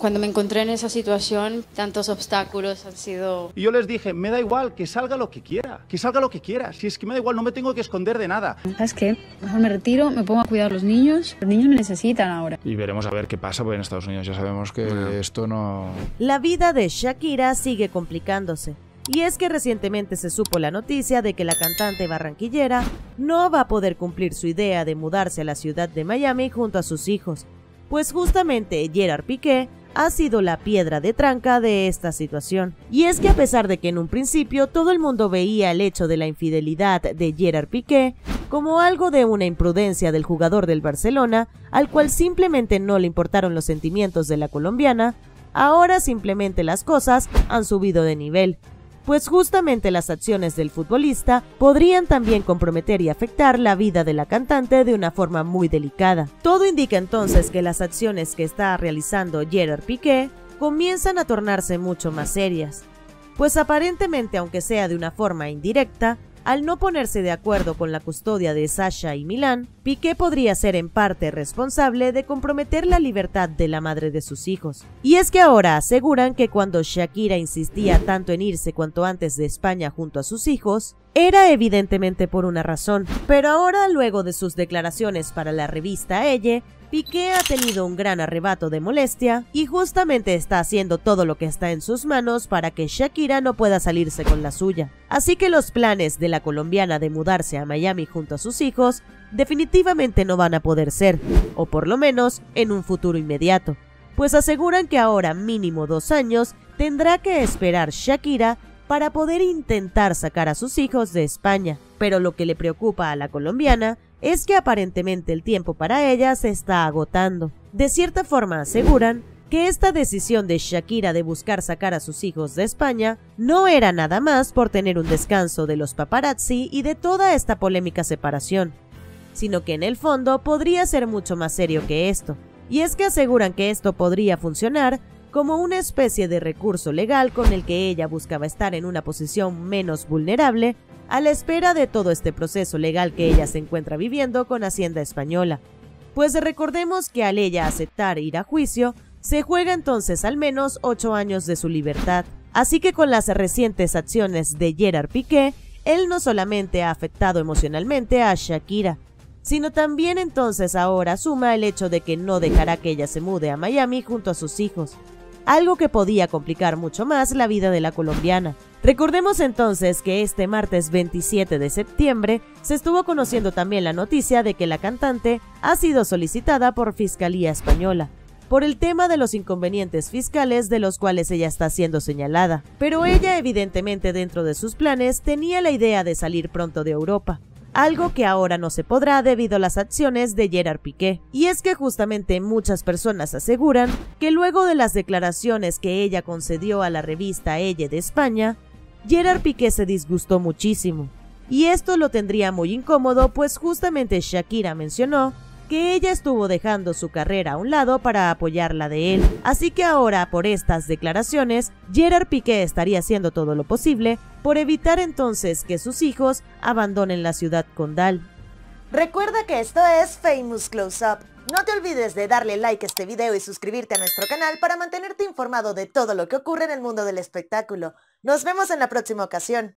Cuando me encontré en esa situación, tantos obstáculos han sido... Y yo les dije, me da igual, que salga lo que quiera, que salga lo que quiera. Si es que me da igual, no me tengo que esconder de nada. ¿Sabes qué? Mejor me retiro, me pongo a cuidar a los niños. Los niños me necesitan ahora. Y veremos a ver qué pasa, porque en Estados Unidos ya sabemos que esto no... La vida de Shakira sigue complicándose. Y es que recientemente se supo la noticia de que la cantante barranquillera no va a poder cumplir su idea de mudarse a la ciudad de Miami junto a sus hijos, pues justamente Gerard Piqué ha sido la piedra de tranca de esta situación. Y es que a pesar de que en un principio todo el mundo veía el hecho de la infidelidad de Gerard Piqué como algo de una imprudencia del jugador del Barcelona, al cual simplemente no le importaron los sentimientos de la colombiana, ahora simplemente las cosas han subido de nivel, pues justamente las acciones del futbolista podrían también comprometer y afectar la vida de la cantante de una forma muy delicada. Todo indica entonces que las acciones que está realizando Gerard Piqué comienzan a tornarse mucho más serias, pues aparentemente, aunque sea de una forma indirecta, al no ponerse de acuerdo con la custodia de Sasha y Milán, Piqué podría ser en parte responsable de comprometer la libertad de la madre de sus hijos. Y es que ahora aseguran que cuando Shakira insistía tanto en irse cuanto antes de España junto a sus hijos, era evidentemente por una razón, pero ahora, luego de sus declaraciones para la revista Elle, Piqué ha tenido un gran arrebato de molestia y justamente está haciendo todo lo que está en sus manos para que Shakira no pueda salirse con la suya. Así que los planes de la colombiana de mudarse a Miami junto a sus hijos definitivamente no van a poder ser, o por lo menos en un futuro inmediato, pues aseguran que ahora mínimo 2 años tendrá que esperar Shakira para poder intentar sacar a sus hijos de España. Pero lo que le preocupa a la colombiana es que aparentemente el tiempo para ella se está agotando. De cierta forma aseguran que esta decisión de Shakira de buscar sacar a sus hijos de España no era nada más por tener un descanso de los paparazzi y de toda esta polémica separación, sino que en el fondo podría ser mucho más serio que esto. Y es que aseguran que esto podría funcionar como una especie de recurso legal con el que ella buscaba estar en una posición menos vulnerable a la espera de todo este proceso legal que ella se encuentra viviendo con Hacienda Española. Pues recordemos que al ella aceptar ir a juicio, se juega entonces al menos 8 años de su libertad. Así que con las recientes acciones de Gerard Piqué, él no solamente ha afectado emocionalmente a Shakira, sino también entonces ahora suma el hecho de que no dejará que ella se mude a Miami junto a sus hijos, algo que podía complicar mucho más la vida de la colombiana. Recordemos entonces que este martes 27 de septiembre se estuvo conociendo también la noticia de que la cantante ha sido solicitada por Fiscalía Española por el tema de los inconvenientes fiscales de los cuales ella está siendo señalada, pero ella evidentemente dentro de sus planes tenía la idea de salir pronto de Europa, algo que ahora no se podrá debido a las acciones de Gerard Piqué. Y es que justamente muchas personas aseguran que luego de las declaraciones que ella concedió a la revista Elle de España, Gerard Piqué se disgustó muchísimo, y esto lo tendría muy incómodo, pues justamente Shakira mencionó que ella estuvo dejando su carrera a un lado para apoyar la de él. Así que ahora, por estas declaraciones, Gerard Piqué estaría haciendo todo lo posible por evitar entonces que sus hijos abandonen la ciudad condal. Recuerda que esto es Famous Close Up. No te olvides de darle like a este video y suscribirte a nuestro canal para mantenerte informado de todo lo que ocurre en el mundo del espectáculo. Nos vemos en la próxima ocasión.